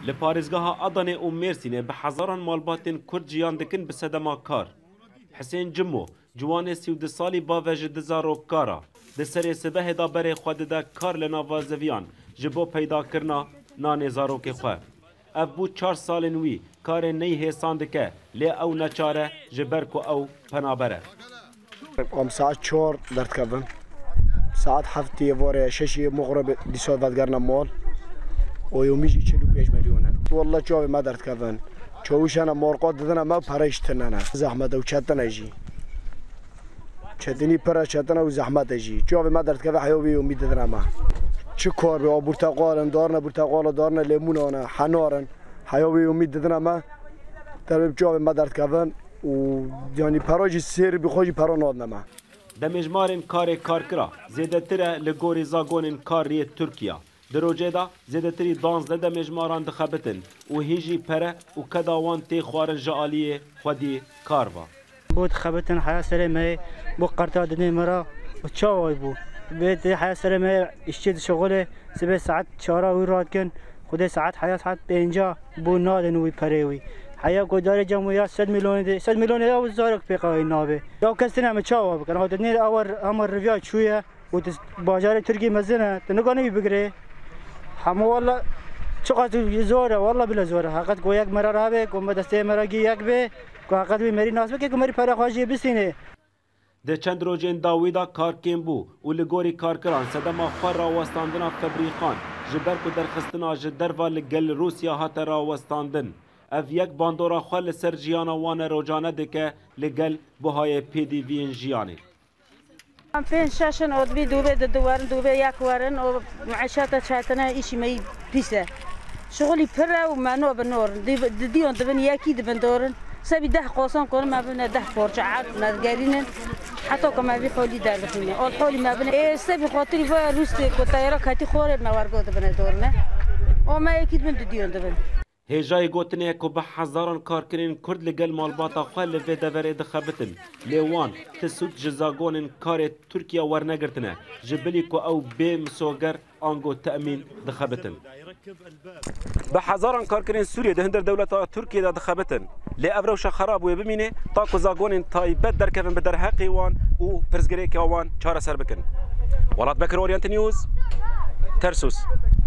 لپارێزگاها Adanê û Mêrsînê bi hezaran malbatên Kurd jiyan dikin bi sedema kar. Hesên Cimo, ciwanê 32 salî bave ji di zarokara, di serê sibehê da berê xwe dide kar li nava zeviyan ji bo peydakirina nanê zarokê xwe. Ev bû 4 salên wî karê ney hêsan dike, lê ew neçare ji ber ku ew penaber e. Om saat 4 derdkevin. Saat 7 vore 6 مغرب دیسا ودگرنا مال و یومیجی 45 میلیونه والله جواب ما دردکevin چوشانا مرقات دادن ما پرایشتنانه زحمت و چتن اجی چتنی پرا چتن و زحمت اجی جواب ما دردکevin حیوی امید دادن ما چه کار به برتقال دارن برتقال دارن لیمونانه حنارن حیوی امید دادن ما در جواب ما دردکevin و یعنی پراجی سر بخوجی پرا نادن ما دمجمارên karê karkira zêdetir li gorî zagonên kariyê Tirkiya. Di rojê da zêdetirî 12 demejmaran dixebitin û hîjî pere û keda wan tê xwarin ji aliyê xwedî kar va. Bû dixebitin heya serê me bû qerta dinê me ra çawa bû. Bê tê heya serê me işçi dişeğolê sibê saet 4 wî radkin xwedê saet heya saet 5 bû nadin wî perê wî. حیا گوداری جمعیت 100 میلیون یا زارک پیقای نابه یا کسی نمی چاوا بکن ها دنیر آور همه رویا چویه و بازار ترکی مزنه تنگانی بگیره همه والا چقدر زوره والا بلا زوره حقیقت کو یک مرا رابه کو مدسته مرا گی یک به کو حقیقت بی مری ناس بکه کو مری پر خواجی بسینه د چند روزên dawî da karkên bû û li gorî karkiran sedema xwe rawestandina febrîxan ji ber ku derxistina ji derva li gel Rûsya hate rawestandin. Ev yek bandora xwe li ser jiyana wan e rojane dike li gel buhayê pêdiviyên jiyanê. Em pênc şeşin odbî dûbê diduwerin dûbê yek werin û meîşeta çetine îşî me pîs e. Şixulî pir e û me no bi norin. Di dîyon dibin yekî dibin dorin. Sebî 10 qosan kurin me bine 10 porça erd me gerînin. Heta ku me vî xolî derdixîne. Ol xolî me bine. Ê sebî xatirî vaya Rûstê ku tayara ketî xorê me wergo dibine dorine. O me yekî dibin di dîyon dibin. Hêjayê gotinê ku bi hezaran karkirên Kurd li gel malbata xwe li vê deverê dixebitin. Lê wan ti sûd ji zagonên karê Tirkiya wernegirtine ji bilî ku ew bê misoger ango temîn dixebitin. Bi hezaran karkirên Sûriyê di hindir dewleta Tirkiyê de dixebitin. Lê ev rewşa xerab wê bimîne ta ku zagonên taybet derkevin bi derheqê wan û pirsgirêka wan çareser bikin. Welat Bekir Orient News, Tersus.